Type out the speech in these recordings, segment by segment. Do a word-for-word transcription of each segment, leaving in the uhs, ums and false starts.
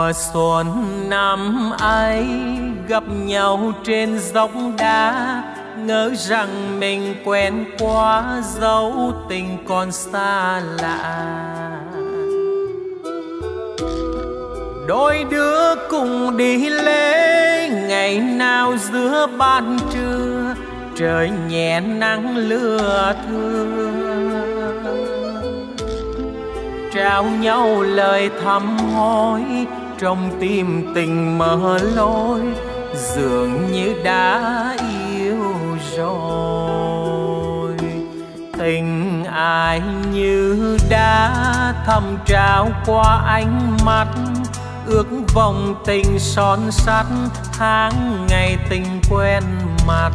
mùa xuân năm ấy gặp nhau trên dốc đá, ngỡ rằng mình quen quá dấu tình còn xa lạ. Đôi đứa cùng đi lễ ngày nào giữa ban trưa, trời nhẹ nắng lưa thưa, trao nhau lời thăm hỏi trong tim tình mở lối, dường như đã yêu rồi. Tình ai như đã thầm trao qua ánh mắt, ước vọng tình son sắt tháng ngày tình quen mặt.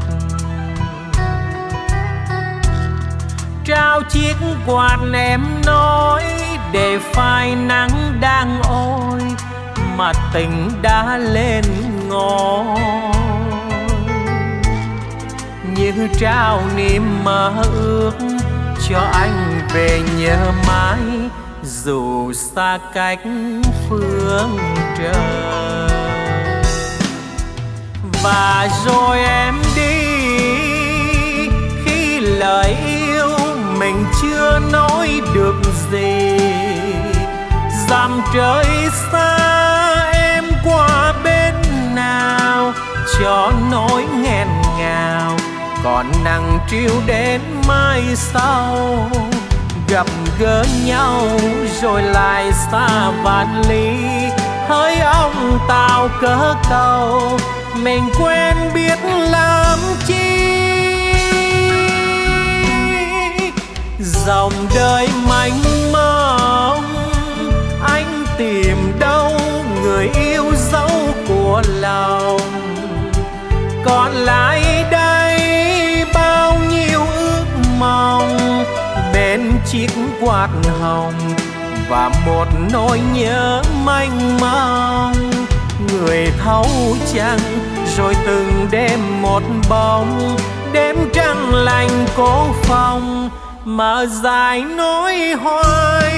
Trao chiếc quạt em nói để phai nắng đang ôi, mà tình đã lên ngõ. Như trao niềm mơ ước cho anh về nhớ mãi, dù xa cách phương trời. Và rồi em đi khi lời yêu mình chưa nói được gì, dặm trời xa em qua bên nào cho nỗi nghẹn ngào, còn nắng chiều đến mai sau. Gặp gỡ nhau rồi lại xa vạn ly, hỡi ông tàu cỡ cầu mình quen biết làm chi. Dòng đời mênh mông anh tìm đâu người yêu dấu của lòng, còn lại đây bao nhiêu ước mong bên chiếc quạt hồng và một nỗi nhớ mênh mông. Người thấu trăng rồi từng đêm một bóng, đêm trăng lành cố phòng mở dài nỗi hoài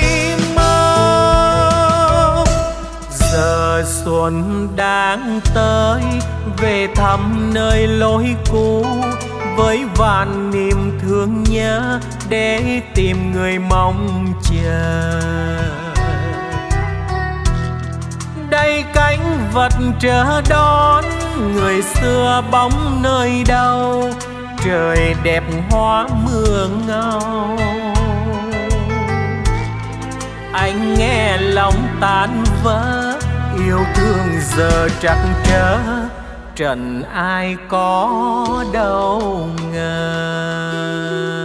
mong. Giờ xuân đang tới về thăm nơi lối cũ, với vạn niềm thương nhớ để tìm người mong chờ. Đây cánh vật chờ đón người xưa bóng nơi đâu, trời đẹp hoa mưa ngâu. Anh nghe lòng tan vỡ, yêu thương giờ trắc trở, trần ai có đâu ngờ.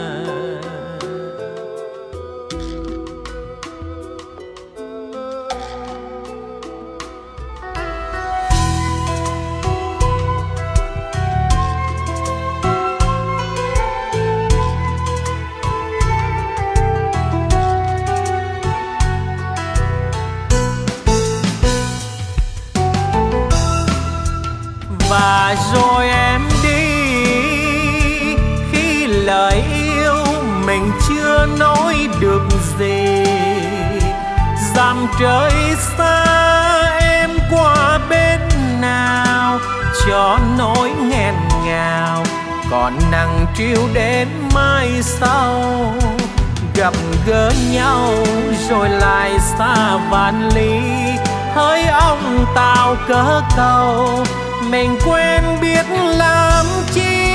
Và rồi em đi khi lời yêu mình chưa nói được gì, dặm trời xa em qua bên nào cho nỗi nghẹn ngào, còn nắng chiều đến mai sau. Gặp gỡ nhau rồi lại xa vạn ly, hỡi ông tàu cỡ cầu mình quen biết làm chi.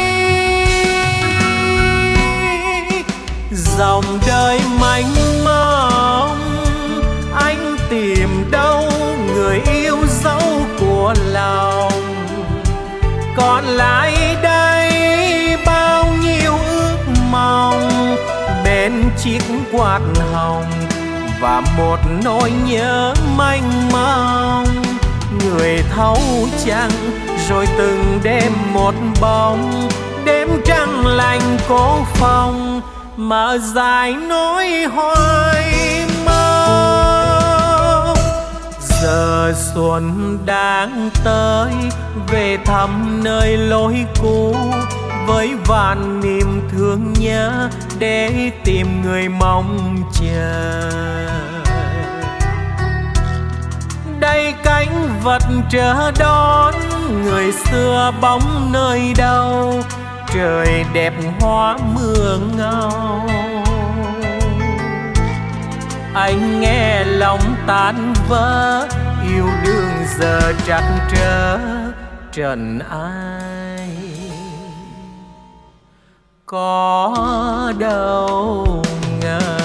Dòng đời mênh mông anh tìm đâu người yêu dấu của lòng, còn lại đây bao nhiêu ước mong bên chiếc quạt hồng và một nỗi nhớ mênh mông. Người thấu trăng rồi từng đêm một bóng, đêm trăng lành cố phòng mở dài nỗi hoài mong. Giờ xuân đang tới về thăm nơi lối cũ, với vạn niềm thương nhớ để tìm người mong chờ. Đây nay cánh vật chờ đón, người xưa bóng nơi đâu, trời đẹp hoa mưa ngâu. Anh nghe lòng tan vỡ, yêu đương giờ trắc trở, trần ai có đâu ngờ.